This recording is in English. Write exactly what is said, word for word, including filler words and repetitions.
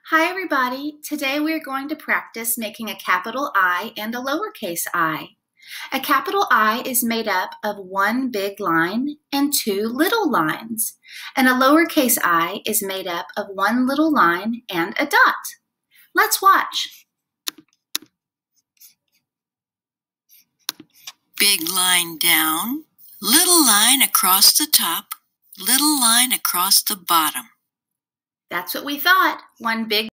Hi everybody! Today we're going to practice making a capital I and a lowercase I. A capital I is made up of one big line and two little lines, and a lowercase I is made up of one little line and a dot. Let's watch. Big line down, little line across the top, little line across the bottom. That's what we thought. One big